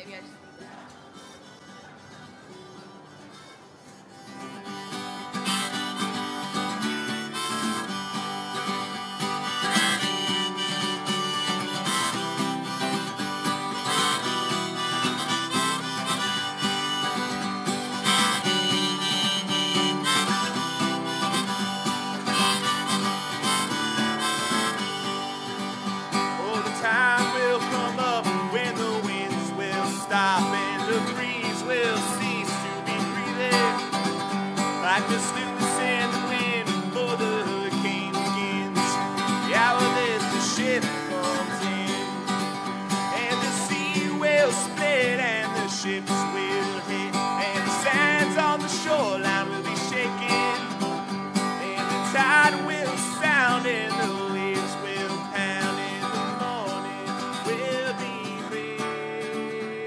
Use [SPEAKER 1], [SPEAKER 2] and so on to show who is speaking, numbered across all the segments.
[SPEAKER 1] maybe I just leave that.
[SPEAKER 2] Like the sluice and the wind before the hurricane begins. The hour that the ship comes in, and the sea will split and the ships will hit, and the sands on the shoreline will be shaking, and the tide will sound and the waves will pound, and the morning will be breaking.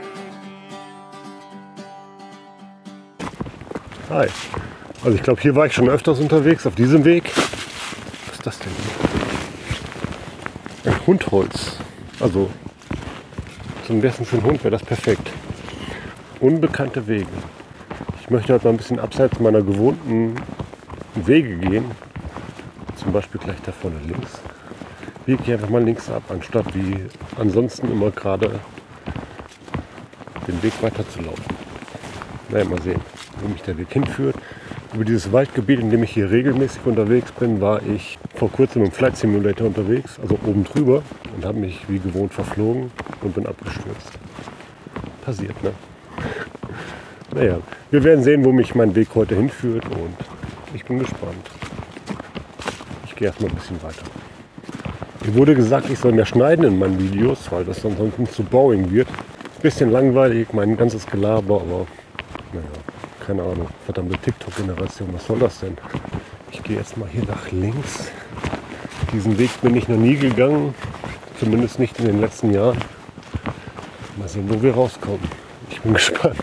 [SPEAKER 3] Hi. Also ich glaube, hier war ich schon öfters unterwegs, auf diesem Weg. Was ist das denn hier? Ein Hundholz. Also zum Essen für einen Hund wäre das perfekt. Unbekannte Wege. Ich möchte heute mal ein bisschen abseits meiner gewohnten Wege gehen. Zum Beispiel gleich da vorne links. Biege ich einfach mal links ab, anstatt wie ansonsten immer gerade den Weg weiter zu laufen. Naja, mal sehen, wo mich der Weg hinführt. Über dieses Waldgebiet, in dem ich hier regelmäßig unterwegs bin, war ich vor kurzem im Flight Simulator unterwegs, also oben drüber, und habe mich wie gewohnt verflogen und bin abgestürzt. Passiert, ne? Naja, wir werden sehen, wo mich mein Weg heute hinführt, und ich bin gespannt. Ich gehe erstmal ein bisschen weiter. Mir wurde gesagt, ich soll mehr schneiden in meinen Videos, weil das ansonsten zu boring wird. Ein bisschen langweilig, mein ganzes Gelaber, aber naja. Keine Ahnung, verdammte TikTok-Generation, was soll das denn? Ich gehe jetzt mal hier nach links. Diesen Weg bin ich noch nie gegangen, zumindest nicht in den letzten Jahren. Mal sehen, wo wir rauskommen. Ich bin gespannt.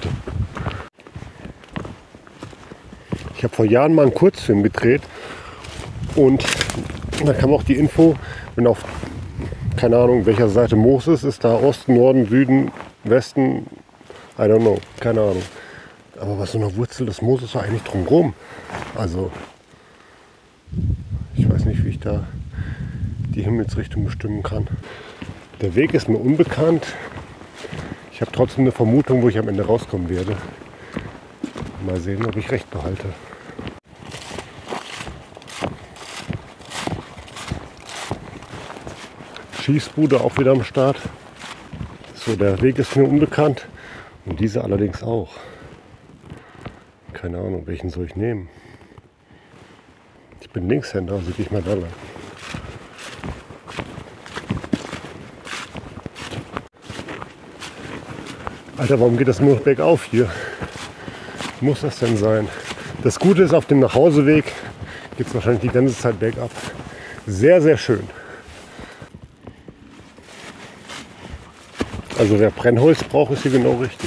[SPEAKER 3] Ich habe vor Jahren mal einen Kurzfilm gedreht und da kam auch die Info, wenn auf, keine Ahnung, welcher Seite Moses ist, da Osten, Norden, Süden, Westen, I don't know, keine Ahnung. Aber bei so einer Wurzel des Mooses war eigentlich drumherum. Also, ich weiß nicht, wie ich da die Himmelsrichtung bestimmen kann. Der Weg ist mir unbekannt. Ich habe trotzdem eine Vermutung, wo ich am Ende rauskommen werde. Mal sehen, ob ich recht behalte. Schießbude auch wieder am Start. So, der Weg ist mir unbekannt und diese allerdings auch. Keine Ahnung, welchen soll ich nehmen? Ich bin Linkshänder, also gehe ich mal da lang. Alter, warum geht das nur noch bergauf hier? Muss das denn sein? Das Gute ist, auf dem Nachhauseweg geht es wahrscheinlich die ganze Zeit bergab. Sehr, sehr schön. Also wer Brennholz braucht, ist hier genau richtig.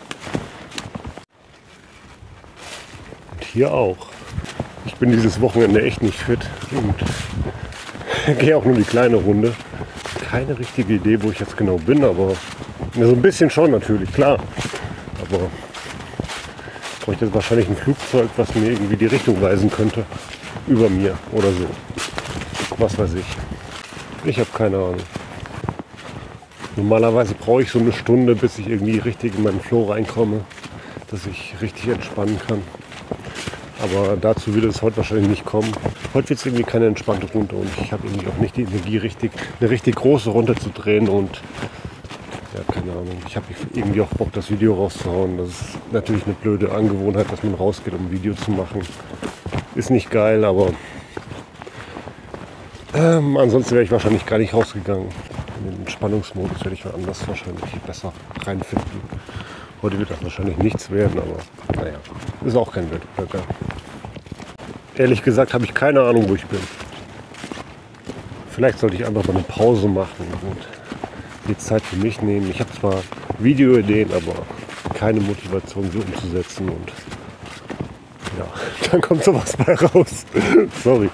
[SPEAKER 3] Hier auch. Ich bin dieses Wochenende echt nicht fit und gehe auch nur die kleine Runde. Keine richtige Idee, wo ich jetzt genau bin, aber ja, so ein bisschen schon natürlich, klar. Aber ich bräuchte jetzt wahrscheinlich ein Flugzeug, was mir irgendwie die Richtung weisen könnte. Über mir oder so. Was weiß ich. Ich habe keine Ahnung. Normalerweise brauche ich so eine Stunde, bis ich irgendwie richtig in meinen Flow reinkomme, dass ich richtig entspannen kann. Aber dazu wird es heute wahrscheinlich nicht kommen. Heute wird es irgendwie keine entspannte Runde und ich habe irgendwie auch nicht die Energie, eine richtig große Runde zu drehen. Und ja, keine Ahnung, ich habe irgendwie auch Bock, das Video rauszuhauen. Das ist natürlich eine blöde Angewohnheit, dass man rausgeht, um ein Video zu machen. Ist nicht geil, aber ansonsten wäre ich wahrscheinlich gar nicht rausgegangen. In den Entspannungsmodus werde ich woanders wahrscheinlich besser reinfinden. Heute wird das wahrscheinlich nichts werden, aber naja, ist auch kein Wettbewerb. Ehrlich gesagt habe ich keine Ahnung, wo ich bin. Vielleicht sollte ich einfach mal eine Pause machen und die Zeit für mich nehmen. Ich habe zwar Videoideen, aber keine Motivation, sie umzusetzen. Und ja, dann kommt sowas bei raus. Sorry.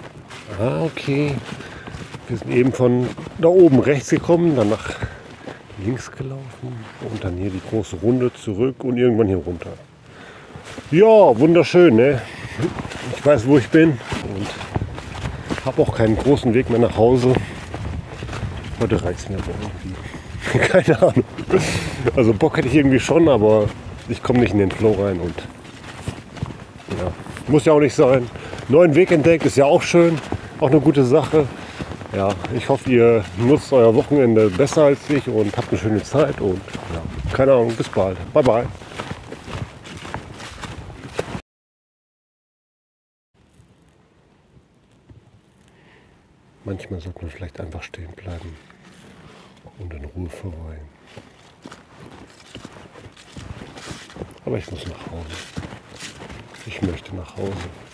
[SPEAKER 3] Ah, okay. Wir sind eben von da oben rechts gekommen, dann nach links gelaufen und dann hier die große Runde zurück und irgendwann hier runter. Ja, wunderschön, ne? Ich weiß, wo ich bin und habe auch keinen großen Weg mehr nach Hause. Heute reicht es mir aber irgendwie. Keine Ahnung. Also Bock hätte ich irgendwie schon, aber ich komme nicht in den Flow rein und ja, muss ja auch nicht sein. Neuen Weg entdeckt, ist ja auch schön, auch eine gute Sache. Ja, ich hoffe, ihr nutzt euer Wochenende besser als ich und habt eine schöne Zeit und ja, keine Ahnung, bis bald. Bye bye. Manchmal sollte man vielleicht einfach stehen bleiben und in Ruhe verweilen. Aber ich muss nach Hause. Ich möchte nach Hause.